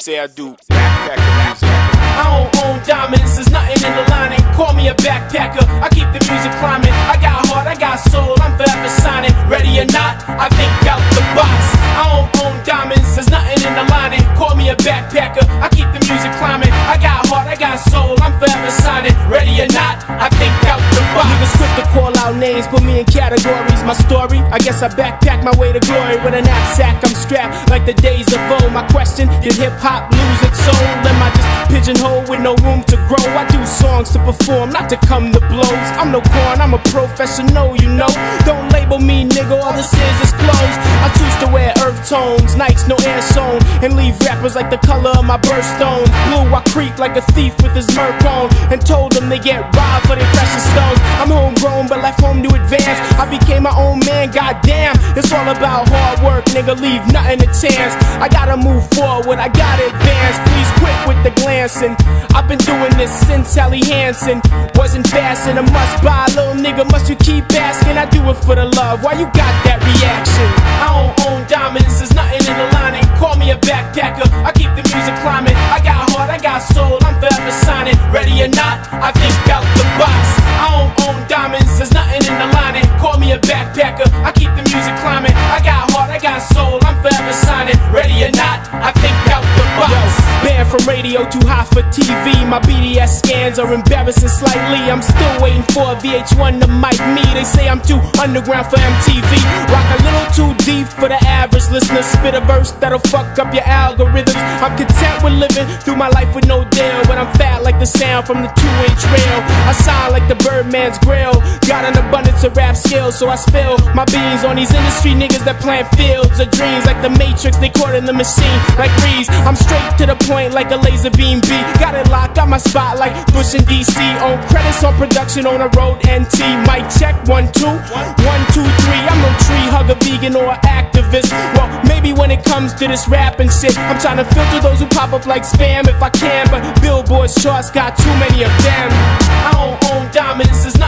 say I do backpacker music. I don't own diamonds, there's nothing in the line. Call me a backpacker, I keep the music climbing. I got heart, I got soul, I'm forever signing. Ready or not, I think out the box. I don't own diamonds, there's nothing in the line. Call me a backpacker, I keep the music climbing. I got heart, I got soul, I'm forever signing. Ready or not, I think out the box. Niggas quick to call out names, put me in categories. My story, I guess I backpack my way to glory. With a knapsack, I'm strapped like the days of old. My question, did hip-hop lose its soul? Am I just pigeonhole with no room to grow? I do songs to perform, not to come to blows. I'm no corn, I'm a professional, you know. Don't label me nigga, all this is clothes. I choose to wear earth tones, nights no air sewn, and leave rappers like the color of my birthstones. Blue, I creep like a thief with his murk on, and told them they get robbed for their precious stones. I'm homegrown but left home to advance. I became my own man, goddamn. It's all about hard work, nigga, leave nothing to chance. I gotta move forward, I gotta advance. Please quit with the glancing. I've been doing this since Sally Hansen. Wasn't fast and a must buy, little nigga, must you keep asking? I do it for the love, why you got that reaction? I don't own diamonds, there's nothing in the line. Call me a backpacker, I keep the music climbing. I got heart, I got soul, I'm forever signing. Ready or not, I think out the box. I don't own diamonds, there's nothing in the line. Call me a backpacker, I keep the music climbing. I got heart, I got soul, I'm forever signing. Ready or not, I think out the box. Banned from radio, too hot for TV. My BDS scans are embarrassing slightly. I'm still waiting for a VH1 to mic me. They say I'm too underground for MTV. Rock a little too deep for the average listener. Spit a verse that'll fuck up your algorithms. I'm content with living through my life with no deal, but I'm fat like the sound from the 2-inch rail. I sound like the Birdman's grill. Got an abundance of rap skills, so I spill my beans on these industry niggas that plant fields of dreams. Like the Matrix, they caught in the machine like Reeves. I'm straight to the point like a laser beam B. Got it locked, got my spot like Bush and DC. On credits on production on the road NT. Mic check 1 2 1 2 3. I'm no tree hugger, vegan or activist. Well, maybe when it comes to this rap and shit, I'm trying to filter those who pop up like spam if I can. But Billboard charts got too many of them. I don't own diamonds, it's